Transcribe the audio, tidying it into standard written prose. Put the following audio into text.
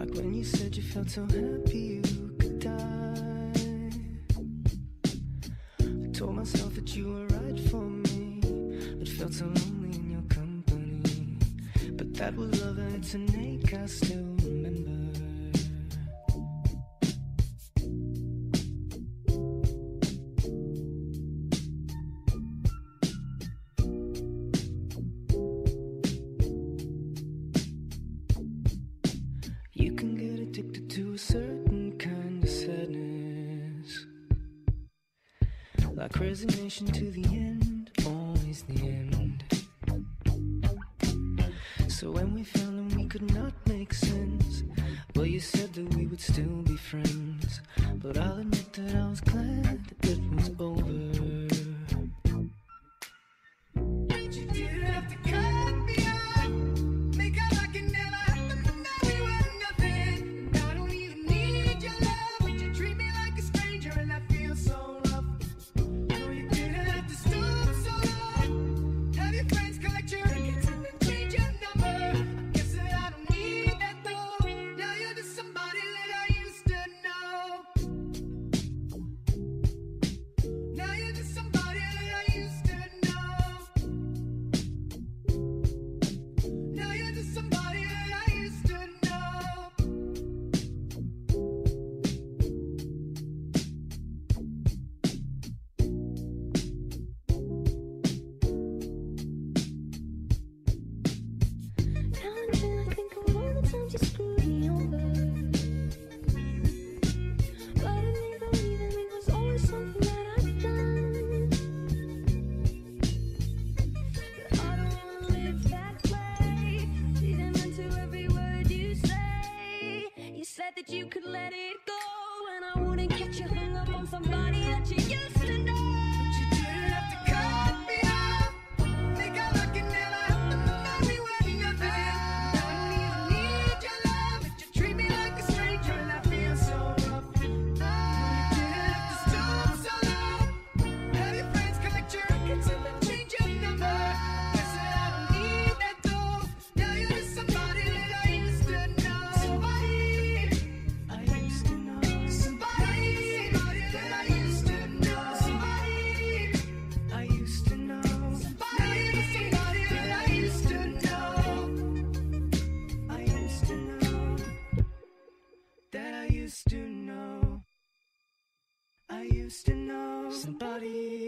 Like when you said you felt so happy you could die. I told myself that you were right for me, but felt so lonely in your company. But that was love and it's an ache I still remember. You can get addicted to a certain kind of sadness, like resignation to the end, always the end. So when we found that we could not make sense, well, you said that we would still be friends. But I'll admit that I was glad it was over. You didn't have to cut me off, make out like it never happened, but now we were nothing. And I don't even need your love, but you treat me like a stranger, and I feel so rough. No, you didn't have to stoop so low, have your friends collect your tickets and then change your number. I guess that I don't need that though. Now you're just somebody that I used to know. Now you're just somebody that I used to know. Now you're just somebody that I used to know. Now and then I think of all the times you screwed me over, but I never believed it was always something that I've done. But I don't wanna live that way, even into every word you say. You said that you could let it go, and I wouldn't catch you hung up on somebody that you used to know. But you didn't have to cut me off, make out like it never happened, but now we were nothing. I don't even need your love, but you treat me like a stranger, and I feel so rough. No, you didn't have to stoop so low, have your friends collect your tickets and then change your number. Guess that I don't need that though. Now you're just somebody that I used to know. Somebody I used to know. Somebody that I used to know. Somebody I used to know. Now you're just somebody that I used to know. I used to know. That I used to know. I used to know somebody